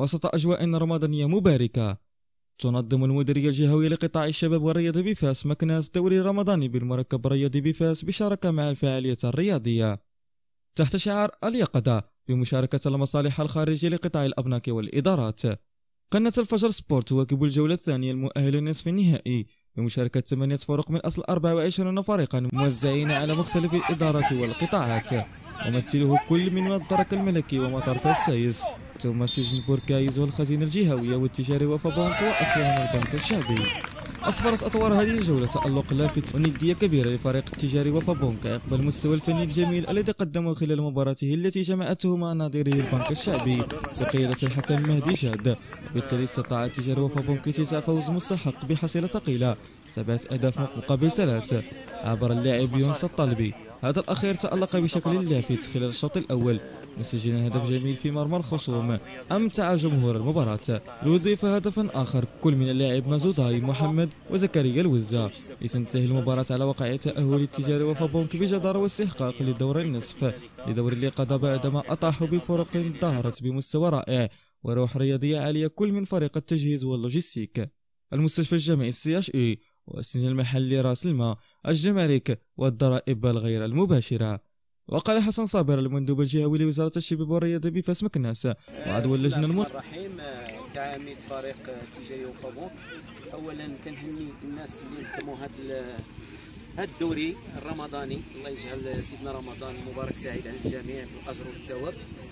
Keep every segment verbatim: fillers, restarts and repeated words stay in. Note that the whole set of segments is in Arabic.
وسط أجواء رمضانية مباركة. تنظم المديرية الجهوية لقطاع الشباب والرياضة بفاس مكناس دوري رمضاني بالمركب الرياضي بفاس بشراكة مع الفعالية الرياضية تحت شعار اليقظة بمشاركة المصالح الخارجية لقطاع الأبناك والإدارات. قناة الفجر سبورت تواكب الجولة الثانية المؤهلة لنصف النهائي بمشاركة ثمانية فرق من أصل أربعة وعشرين فريقا موزعين على مختلف الإدارات والقطاعات، ومثله كل من الدرك الملكي ومطار السايس ثم سجن بوركايز والخزينة الجهوية والتجاري وفابونك وأخيرا البنك الشعبي. أسفرت أطوار هذه الجولة تألق لافت وندية كبيرة لفريق التجاري وفابونك عقب المستوى الفني الجميل الذي قدمه خلال مباراته التي جمعته مع نظيره البنك الشعبي بقيادة الحكم مهدي شاد. بالتالي استطاع التجاري وفابونك اكتساح فوز مستحق بحصيلة ثقيلة سبعة أهداف مقابل ثلاث عبر اللاعب يونس الطلبي. هذا الأخير تألق بشكل لافت خلال الشوط الأول مسجلا هدف جميل في مرمى الخصوم أمتع جمهور المباراة. ليضيف هدفا آخر كل من اللاعب مازوداي محمد وزكريا الوزة لتنتهي المباراة على وقع تأهل التجاري وفابونك بجدارة واستحقاق لدور النصف لدور اللي قضى بعدما أطاحوا بفرق ظهرت بمستوى رائع وروح رياضية عالية كل من فريق التجهيز واللوجستيك. المستشفى الجامعي السي اش اي والسجن المحلي راس الماء الجمارك والضرائب الغير المباشرة. وقال حسن صابر المندوب الجهوي لوزارة الشباب والرياضة بفاس مكناس وعضو اللجنة الم... الرحيم كعميد فريق تجاري وفابونك، اولا كنهني الناس اللي نظموا هذا هذا الدوري الرمضاني. الله يجعل سيدنا رمضان مبارك سعيد على الجميع بالاجر والثواب.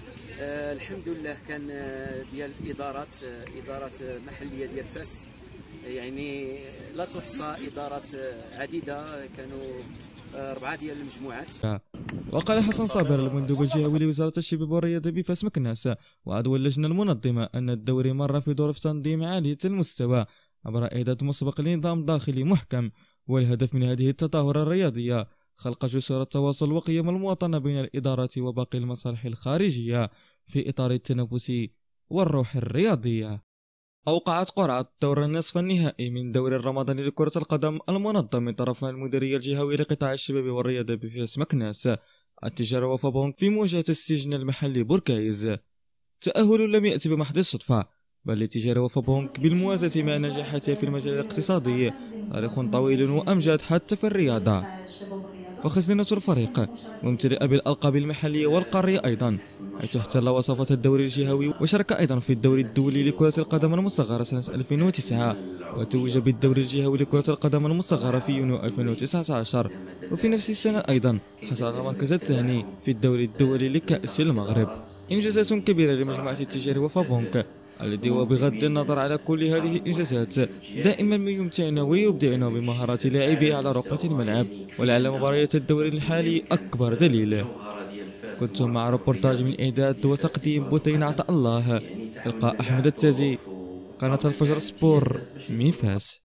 آه الحمد لله كان ديال الادارات ادارات محليه ديال فاس يعني لا تحصى، ادارات عديده كانوا أربعة ديال المجموعات. وقال حسن صابر المندوب الجهوي لوزارة الشباب والرياضة بفاس مكناس وعضو اللجنة المنظمة أن الدوري مر في ظروف تنظيم عالية المستوى عبر إعداد مسبق لنظام داخلي محكم، والهدف من هذه التظاهرة الرياضية خلق جسور التواصل وقيم المواطنة بين الإدارات وباقي المصالح الخارجية في إطار التنافس والروح الرياضية. أوقعت قرعة دور النصف النهائي من دوري الرمضاني لكرة القدم المنظم من طرف المديرية الجهوية لقطاع الشباب والرياضة بفاس مكناس التجارة وفابونك في مواجهة السجن المحلي بوركايز. تأهل لم يأتي بمحض الصدفة، بل التجارة وفابونك بالموازاة مع نجاحاتها في المجال الاقتصادي تاريخ طويل وأمجاد حتى في الرياضة. فخزينة الفريق ممتلئة بالألقاب المحلية والقارية أيضا، حيث احتل وصفة الدوري الجهوي وشارك أيضا في الدوري الدولي لكرة القدم المصغرة سنة ألفين وتسعة وتوج بالدوري الجهوي لكرة القدم المصغرة في يونيو ألفين وتسعة عشر، وفي نفس السنة أيضا حصل على المركز الثاني في الدوري الدولي لكأس المغرب. إنجازات كبيرة لمجموعة التجاري وفابونك الذي وبغض النظر على كل هذه الإنجازات دائما ما يمتعنا ويبدعنا بمهارات لاعبيه على رقة الملعب، ولعل مباريات الدوري الحالي أكبر دليل. كنت مع روبورتاج من إعداد وتقديم بثين عطاء الله، إلقاء أحمد التازي، قناة الفجر سبور من فاس.